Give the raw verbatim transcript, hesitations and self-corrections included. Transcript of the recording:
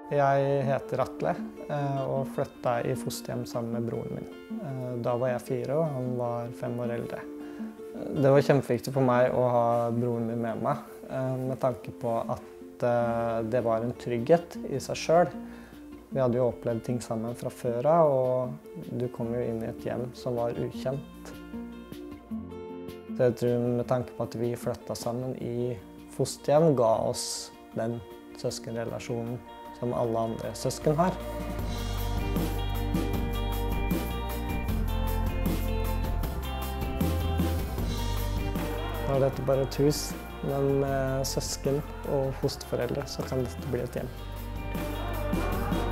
Jeg heter Atle og flytta i fosterhjem sammen med broren min. Da var jeg fire og han var fem år eldre. Det var kjempeviktig for meg å ha broren min med meg, med tanke på at det var en trygghet i seg selv. Vi hadde jo opplevd ting sammen fra før av, og du kom jo inn i et hjem som var ukjent. Så jeg tror med tanke på at vi flytta sammen i fosterhjem ga oss den søskenrelasjonen som alle andre søsken har. Nå er dette bare et hus, men med søsken og fosterforeldre så kan dette bli et hjem.